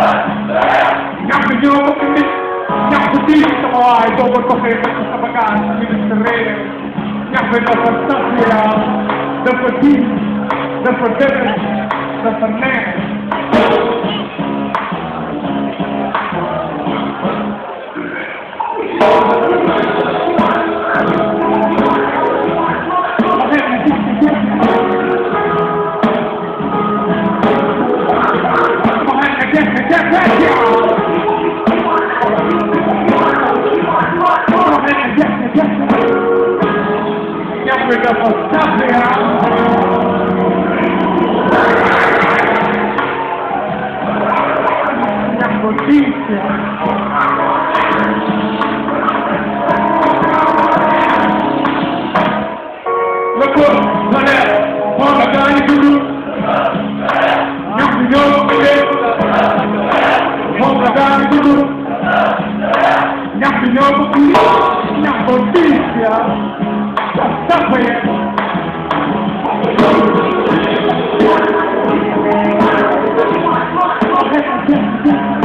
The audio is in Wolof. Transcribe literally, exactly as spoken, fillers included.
ñàkk ñoo ko indi ñàkk diis sama waay boo ko toxee ba ci sa bagage ministre réer ñàkk dafa saf yaram dafa diis dafa dëgër dafa neex Yeah.